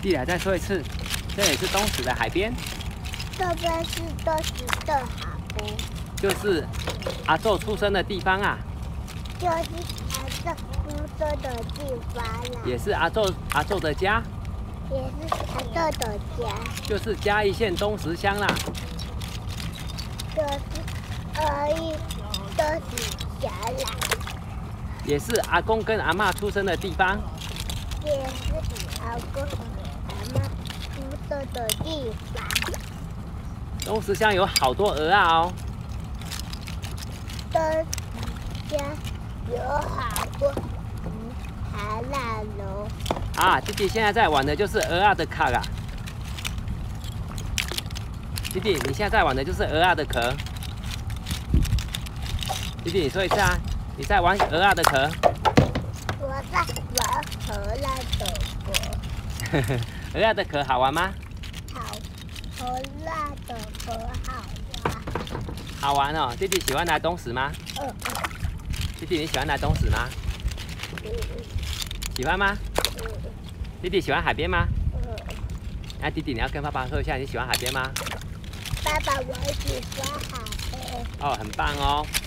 弟来再说一次，这里是东石的海边， 这边是东石的海边， 就是阿宙出生的地方啊， 就是阿宙出生的地方啦， 也是阿宙的家， 也是阿宙的家， 就是嘉义县东石乡啦。 就是东石乡啦， 也是阿公跟阿嬷出生的地方， 也是阿公阿妈出生的地方。 东石乡有好多鹅啊哦。 东石乡有好多海浪喽。 啊，弟弟现在在玩的就是鹅啊的壳啊。弟弟，你现在在玩的就是鹅啊的壳。弟弟，你说一次啊，你在玩鹅啊的壳。 我在玩荷兰的壳。 鹅啊的壳好玩吗？ 好，荷兰的壳好玩。 好玩哦。弟弟喜欢来东石吗？弟弟，你喜欢来东石吗？喜欢吗？弟弟喜欢海边吗？那弟弟，你要跟爸爸说一下，你喜欢海边吗？ 爸爸，我喜欢海边。 哦，很棒哦。